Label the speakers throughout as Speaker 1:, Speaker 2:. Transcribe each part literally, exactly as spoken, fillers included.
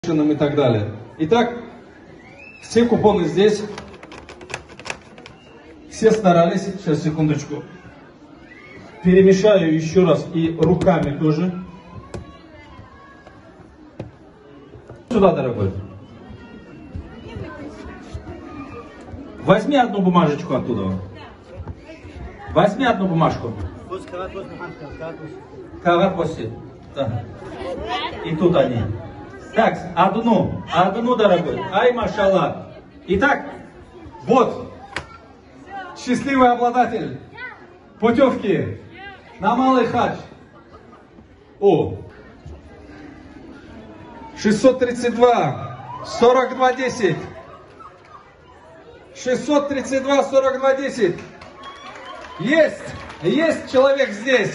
Speaker 1: и так далее. Итак, все купоны здесь. Все старались. Сейчас, секундочку. Перемешаю еще раз и руками тоже. Сюда, дорогой. Возьми одну бумажечку оттуда. Возьми одну бумажку. Кагат после. Да. И тут они. Так, одну, одну, дорогой. Ай, машаллах. Итак, вот, счастливый обладатель путевки на Малый Хадж. О, шестьсот тридцать два, сорок два, десять. шестьсот тридцать два, сорок два, десять. Есть, есть человек здесь.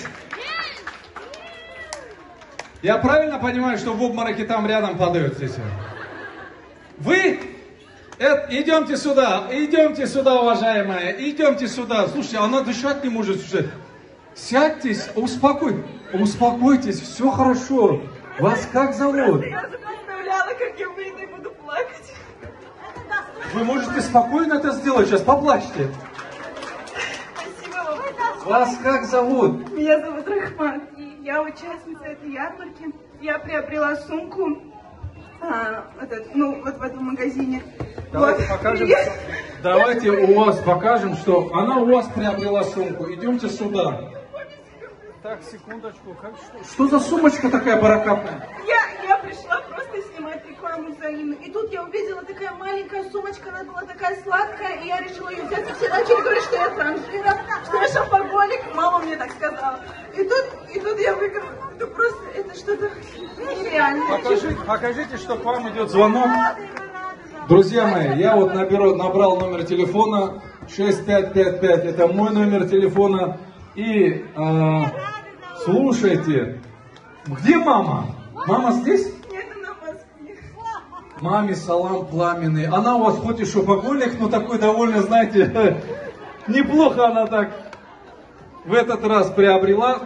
Speaker 1: Я правильно понимаю, что в обмороке там рядом падают здесь? Вы? Это, идемте сюда, идемте сюда, уважаемая, идемте сюда. Слушайте, она дышать не может уже. Сядьтесь, успокой, успокойтесь, все хорошо. Вас как зовут?
Speaker 2: Я уже представляла, как я выйду и буду плакать.
Speaker 1: Вы можете спокойно это сделать, сейчас поплачьте.
Speaker 2: Спасибо вам.
Speaker 1: Вас как зовут?
Speaker 2: Меня зовут Рахмат. Я участница этой ярмарки. Я приобрела сумку, а, этот, ну, вот в этом магазине.
Speaker 1: Давайте вот. покажем. Давайте у вас покажем, что она у вас приобрела сумку. Идемте сюда. Так, секундочку. Как, что, что за сумочка такая баракатная?
Speaker 2: Я, я пришла просто снимать рекламу взаимно. И тут я увидела такая маленькая сумочка, она была такая сладкая, и я решила ее взять. И все начали говорить, что я транжира, что я шопоголик. Мама мне так сказала. И тут, и тут я выиграла. Это просто, это что-то нереальное.
Speaker 1: Покажите, покажите, что к вам идет звонок. Друзья мои, я вот наберу, набрал номер телефона шесть пять пять пять. Это мой номер телефона. И э, слушайте, где мама? Мама здесь?
Speaker 2: Нет, она в Москве.
Speaker 1: Маме салам пламенный. Она у вас хоть и шопоголик, но такой довольно, знаете, неплохо она так в этот раз приобрела.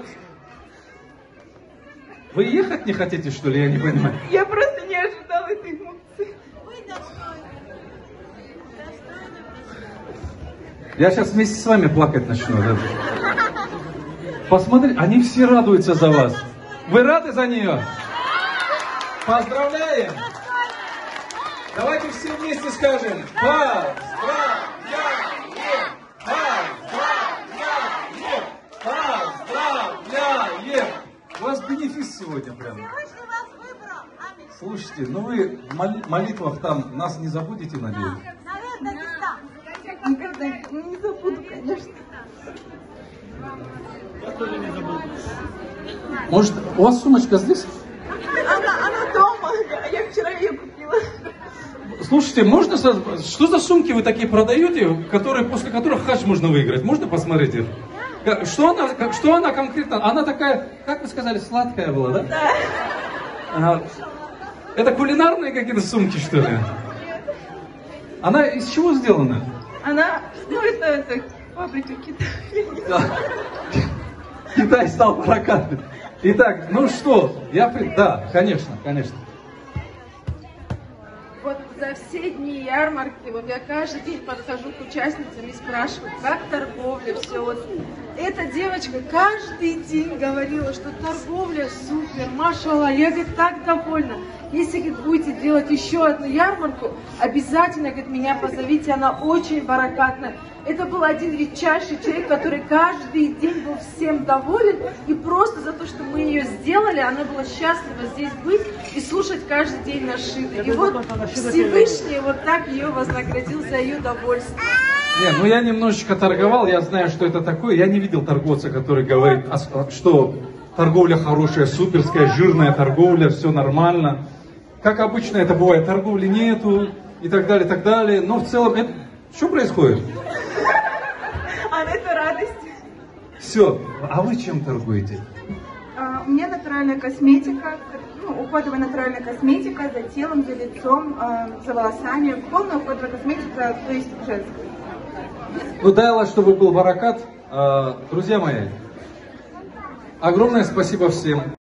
Speaker 1: Вы ехать не хотите, что ли? Я не понимаю.
Speaker 2: Я просто не ожидала этой эмоции.
Speaker 1: Я сейчас вместе с вами плакать начну. Да? Посмотрите, они все радуются за вас. Вы рады за нее? Поздравляем! Давайте все вместе скажем: поздравляем! Поздравляем! Поздравляем! У вас бенефис сегодня прям. Слушайте, ну вы в моли- молитвах там нас не забудете, надеюсь?
Speaker 2: Никогда не забуду, конечно.
Speaker 1: Может, у вас сумочка здесь?
Speaker 2: Она, она дома, я вчера ее купила.
Speaker 1: Слушайте, можно сразу... Что за сумки вы такие продаете, которые, после которых хадж можно выиграть? Можно посмотреть их? Что она, как, что она конкретно? Она такая, как вы сказали, сладкая была, да?
Speaker 2: Да.
Speaker 1: Ага. Это кулинарные какие-то сумки, что ли? Она из чего сделана?
Speaker 2: Она, ну это, это фабрика Китая.
Speaker 1: Да. Китай стал прокатным. Итак, ну что, я... при- Да, конечно, конечно.
Speaker 2: Вот за все дни ярмарки, вот я каждый день подхожу к участницам и спрашиваю, как торговля, все. Вот эта девочка каждый день говорила, что торговля супер, машалла, я, говорит, так довольна. Если, говорит, будете делать еще одну ярмарку, обязательно, говорит, меня позовите, она очень баракатная. Это был один редчайший человек, который каждый день был всем доволен, и просто за то, что мы ее сделали, она была счастлива здесь быть и слушать каждый день нашиды. И вот Всевышний вот так ее вознаградил за ее довольство.
Speaker 1: Не, ну я немножечко торговал, я знаю, что это такое. Я не видел торговца, который говорит, что торговля хорошая, суперская, жирная торговля, все нормально. Как обычно это бывает, торговли нету и так далее, и так далее. Но в целом, это... что происходит?
Speaker 2: А это радость.
Speaker 1: Все, а вы чем торгуете?
Speaker 2: А, у меня натуральная косметика, ну, уходовая натуральная косметика за телом, за лицом, а, за волосами. Полная уходовая косметика, то есть женская.
Speaker 1: Ну дай Аллах, чтобы был баракат. Друзья мои, огромное спасибо всем.